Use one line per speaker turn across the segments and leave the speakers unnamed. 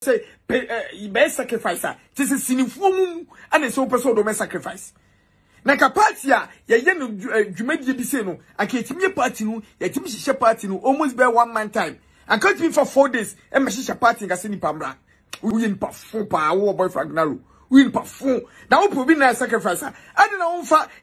say be sacrifice. This is sinifum and so person do me sacrifice. Na ka party a ye no dwumadie bi se no aketimi party no ye timi hihye party no almost be 1 month time and can't be for 4 days e me hihye party ngase ni pamra we in perform pa wo boyfriend Naro we in perform na wo probi na sacrifice ade na wo fa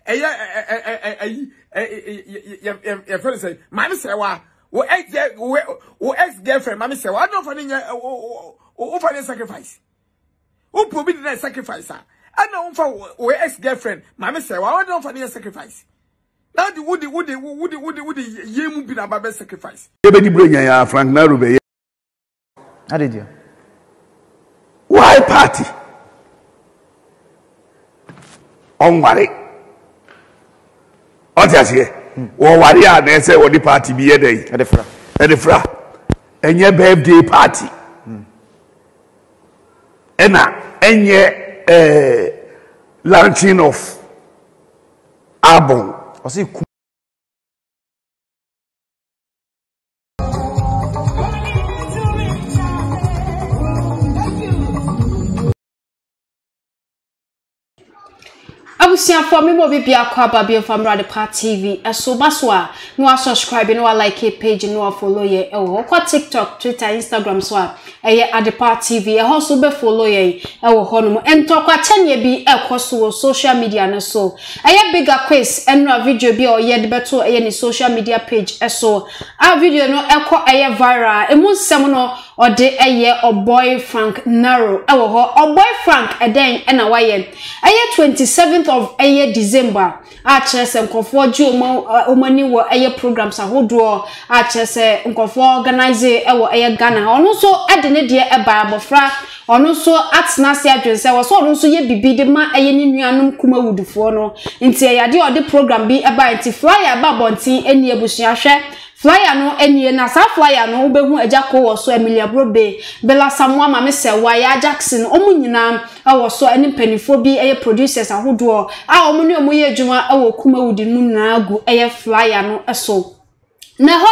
ye feel say mama say wa wo ex girlfriend mama say wa don't for nya o for sacrifice wo probi na sacrifice I know for ex girlfriend. Mammy say, "Why don't for sacrifice?" Now the woody ye be about sacrifice.
You bring ya Frank Naro.
How did you?
Why party? On worry. What is here? Oh, worry, I say what the party be a day. At the fra. And your birthday party. And your launching of album.
I see. Abusia for me mo be akwa ba be from Radio Part TV. So baswa no subscribe no like page no follow ye e wo kwa TikTok, Twitter, Instagram so at Part TV e ho so be follow ye e wo ho no ento kwa chanye bi e koso social media na so big Akwess enra video bi o ye de beto ni social media page so a video no e viral e mu nsem no o de Oboy Frank Naro e wo ho Oboy Frank eden e na waye 27th of December a chese nkofo ju omani wo programs ahodo a chese nkofo organize wo Ghana ono so ade ne de e ba abofra ono so atena se adwense wo so ono so ye bibi de ma ni nuanum Kumawood fo no nti de ode program bi e ba nti flyer ba bonti eni ebusua hwe flyer no enie na sa flyer no obehu ajako wo so Emilia Brobe Bella Samoa mame se Waya Jackson omu nyina wo so eni panifo bi producers ahodo a omu ne omu ye adwuma wo Kumawood mu na agu flyer no eso na ho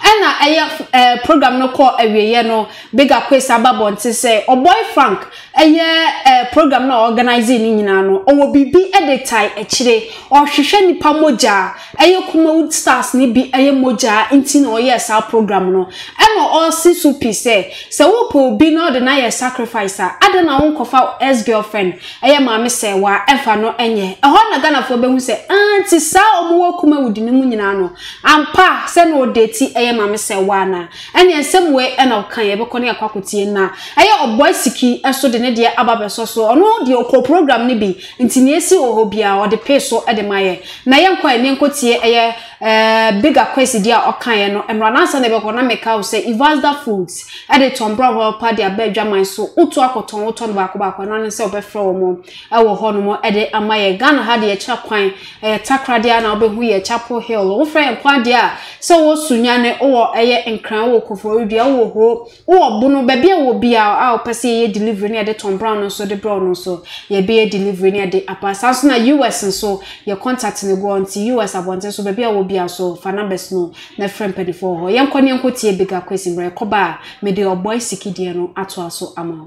ena program no call awieye no big Akwess ababonte say Oboy Frank program no organize ni nyina no owo bibi editai ekire ohwehwe nipa moja Kumawood stars ni bi moja nti no sa program no eno all sisupi say wo po bi no de na sacrifice ade na won kofa ex girlfriend maame say wa emfa no enye ho na Ghana fo behu say anti sa omo Kumawood ni mu nyina no ampa se no date maame say wa na ene ensem we ena kan ye bekọ ne akwakotie na Oboy Siki eso de ne de ababeso so ono de okọ program ni bi nti ne esi oho bia o de pay so e de maye na ye nkwa ne nkotie big Akwess dia okan no emranansa ne bekọ na meka o say Ivazda Foods de Tom Bravo party abedwaman so utu akoton uto no bako na ne se obefra wo mo wo ho no mo de amaye Ghana ha de echa kwan takradia na obehu ye Chapel Hill wo fra nkwa dia so wo sunya ne wo nkran wo koforidua wo ho wo bunu be bia wo bia a opese ye delivery ne de Tom Brown so de Brown no so ye be delivery ne de apasa so na US so ye contact ne go until US abonte so be bia wo bia so fa numbers no na friend pedifo ho ye nkọ ne nkotie big Akwess mre koba me de Oboy Siki de no ato aso ama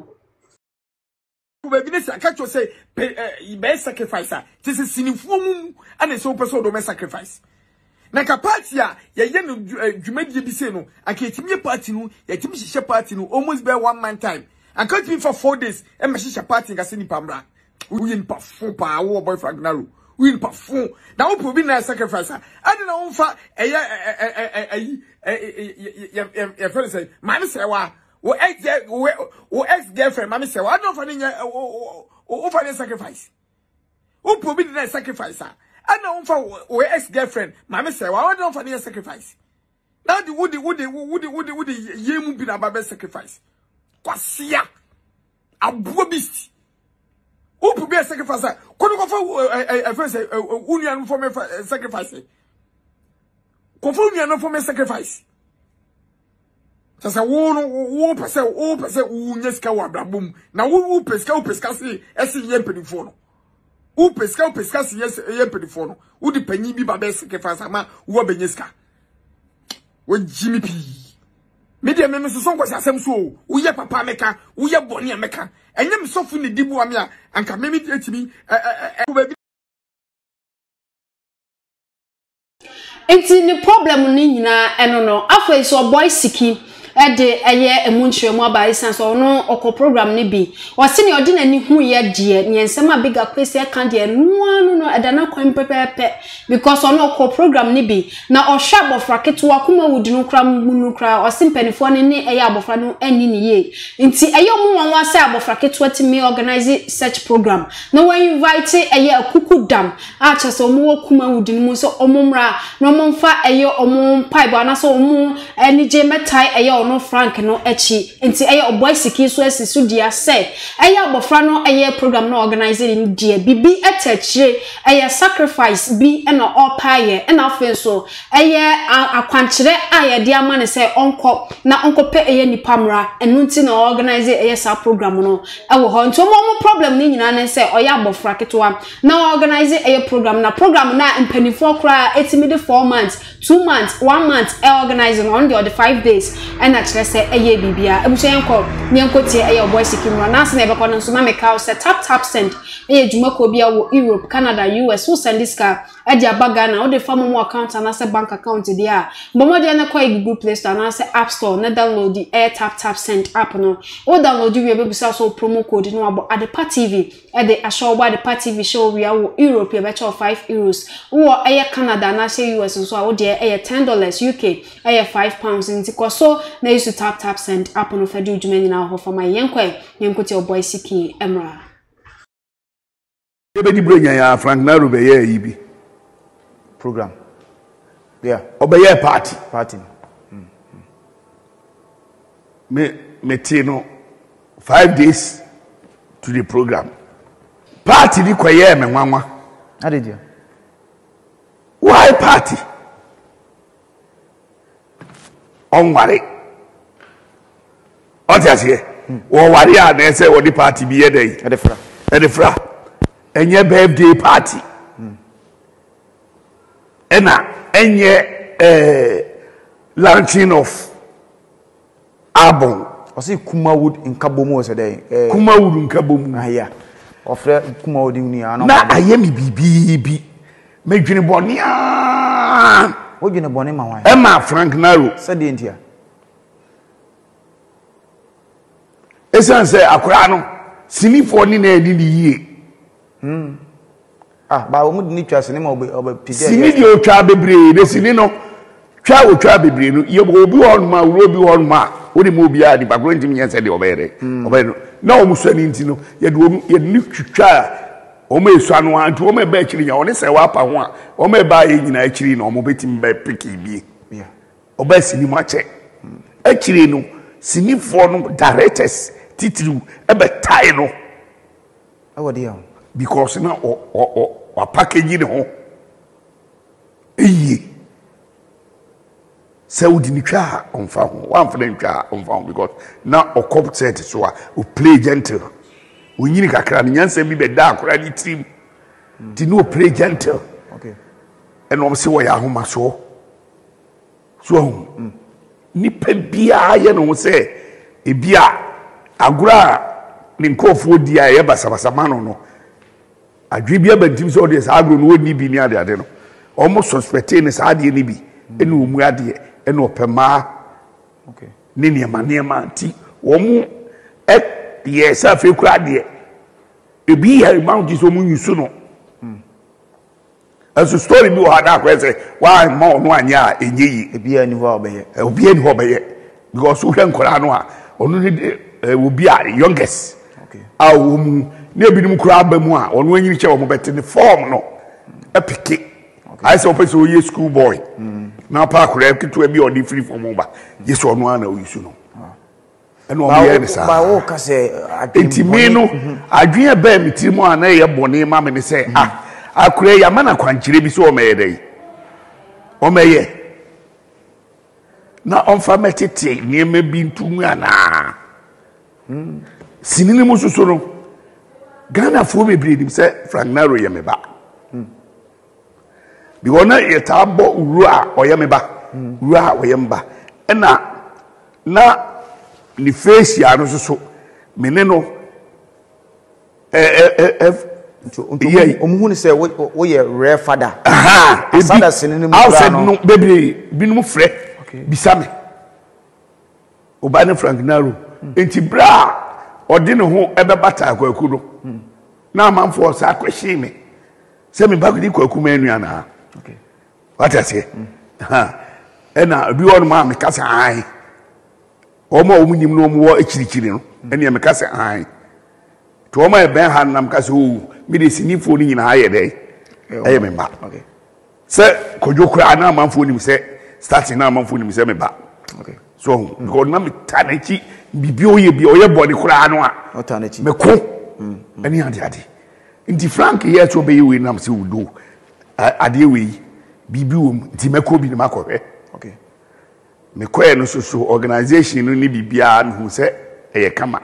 we be say catch you say be sacrifice this is sinifum and so person do me sacrifice na ka party a ye no dwumadie bi se no aketimi party no ye timi hihye party no almost be 1 month time and can't be for 4 days e me hihye party ngase ni pamra we in perform pa wo boyfriend Naro we in perform na wo probi na sacrifice ade na wo fa ye feel say mama say wa wo ex girlfriend mama say wa don't for nya o for sacrifice wo probi na sacrifice I know for ex girlfriend. Mammy say, "Why don't for sacrifice?" Now the woody ye mu be about sacrifice. Kwasia, a beast. Who put be a sacrifice? Could go for first union for me sacrifice. Confusion for me sacrifice. Just a one percent, unyeska wa boom. Now who pesca see, as in yemping for. Ou pesca si ye pedifo no wo di panyi bi ba be sacrifice ama wo benyeska wo Jimmy P media me so son kwasi asem so wo ye papa meka wo ye boni meka enyem sofu ne dibu am ya anka me etimi
enti ni problem ni nyina eno no Akwess Oboy Siki ede eye emunchiremu abaisan so no oko program ni bi wose ne odi nani hu ye de nyensem abiga Akwess e kan de no edana kwan pepepe because ono oko program ni bi na ohwa abofra ketewa Kumawood no kra munu kra wose mpanifo ne eye abofra no ani ni ye nti eye omu wanwa se abofra ketewa ti me organize search program no we invite eye akuku dam a chese omu wo Kumawood ni mu so omumra no momfa eye omu pipe anaso omu ani je metai eye no Frank no echi enti eye Oboy Siki so asisu dia say eye abofra no eye program no organizing dia bibi etachire eye sacrifice bi na opaye na afen so eye akwanchire aye dia mane say onko na onko pe eye nipamra enu nti na organize eye sa program no ewo ho nti mo problem ni nyina ne say oye abofra ketwa na organize eye program na impanifo kra etimide 4 months 2 months 1 month organizing on the other 5 days and actually say eye bibia ebusenko nyenko tie eye Oboy Siki mra na se na ebekọ no so na meka say tap send eye dwumako bia wo Europe Canada US wo send this car e dia baga na wo de fam mo account na se bank account dia bomo de na kwa Google Play Store na se App Store na download the air tap send app no wo download we bebusa so promo code no abo Adepa TV e de asho ba Adepa TV show we wo Europe e be cho €5 wo eye Canada na se US so wo de eye $10 UK eye £5 nti so na use tap send app no fedi udwuma na ho for my yenko ti Oboy Siki emra
ebe di brenya ya Frank Naro be ye yibi
program yeah
obeye party me tino 5 days to the program party di kwaye me nwanwa
adedia
why party onware otiasie wo ware a na ese wo di party bi ye dey edefra enye birthday party ena enye launching of album
osi Kumawood nkabomu ose dey
Kumawood nkabomu
aya ofre Kumawood ni ana
na ayemi bibi medwene bonia
wodwene bone ma wan
Emma Frank Naro
sade ntia
esan se akora no sinifo ni na edi ni yie
ba wo mu ni twa sinima obe pide
sini di o twa bebre de sini no twa bebre no ye obi won ma wuro bi won ma wo de mo bi a di bagro ntim yen se de obere obere na o muso ni ntino ye de ye ni twitwa o me esu anu antu o me ba akiri nya oni se wa pa ho a o me ba ye nyina akiri na o mo betim ba piki bi oba sini ma che akiri no sini fo no directors titiri e be tai no
awodi ya
because na o package ni ho eyi se udi ni twa onfa ho wan fa den twa onfa ho because na o cop set so a o play gentle o nyini kakra ni nyansa bi be da akora ni team di no play gentle
okay
and o se wo ya homa so ni pe bia ye no se e bia agura ni nkofo di a ye basabasa mano no adwe bia bantim so de sa agro no woni bi ni ade no omo suspect ni sa ade ni bi ene omu ade ene opema
okay
ni niema ti omu ye sa fe kura ade e bi ya mount so mu yusu no as a story bi o hada kwese wa ma no anya enyeyi
e bia ni ho obeye
obi ani ho obeye because we nkora no a onu ni obi a youngest
okay
awum ne ebinim kura abamu a onu anyini che wo bete ne form no epike I say opese o ye school boy na pa kura kitu bi odi free form ba yeso onu ana o yisu no eno o ye ne sa
ba wo ka se
etimi no adwen ba mitirimu ana ye bone ma me ne se akure ya mana kwanchire bi so o meye dai o meye na onfa metete nieme bi ntumu ana sinini mususu no Ghana fo bebre dim se Frank Naro ye meba bi wona ye tabo uru a oye meba uru a oye mba na na ni face ya no so me ne no
omuhunu say wo ye rare father
father sinini mu outside no bebre binum frɛ bisame obane Frank Naro enti bra odi ne ho ebebata akwaku no na amanfo sa akwahye me se me bagudi kwaku manu ana okay what I say ena bi won ma me kasa ai omo omunyim no omo ekirikiri no ene me kasa ai to omo e ben han nam kasa o mi de sinifo ni nyina aye dey aye me ba okay se kojokura na amanfo ni se starting na amanfo ni se me ba okay so because na me tanachi bibi oye bi oye body kura no a tanachi me ko ani ade nti Frank ye to be we nam se wudo ade we bibi wom nti meko bi ni makohwe okay me koye no so organization no ni bibia no se eye kama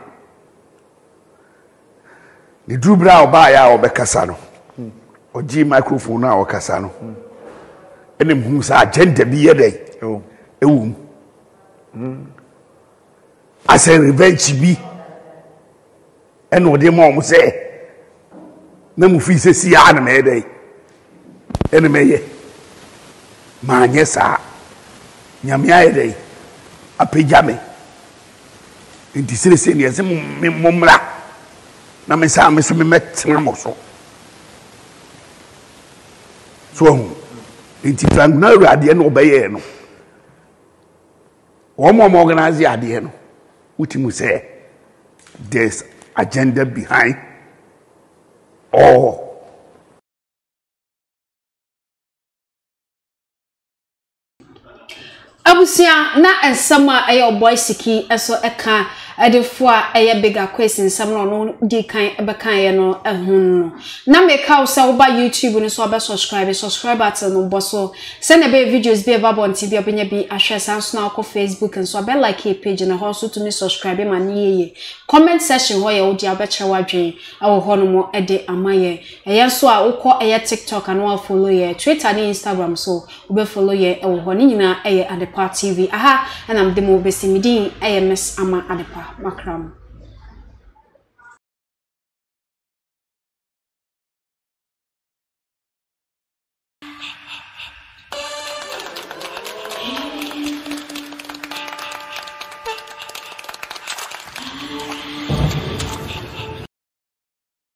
ni dubra oba ya obekasa no oji microphone na okasa no ene mhu sa agenda bi ye dey ewum as a revenge bi ene ode mo se na mu fi se si ya na me dey ene me ye ma nye sa nyame aye dey apejame nti sere ne yese momra na me sa me se me metra mo so nti Frank Naro ade no obeye no omo organize ade no utimu say there's agenda behind all
abusia na ensama aye Oboy Siki eso eka adefo a aye big Akwess nsam no di kan ebekan ye no ehun na make se wo ba YouTube no so be subscribe button no boso se na be videos be eba bon TV obenya bi ahwe sans na ko Facebook nso be like page na ho so to me subscribe ma ye comment section ho ye wo di abeche wadwen awo ho no mo ede amaye eye so a wo ko eye TikTok and wo follow ye Twitter ni Instagram so wo be follow ye wo ho ni nyina eye Adepa TV aha and am demo besimidi eye Miss Ama Adepa Makram.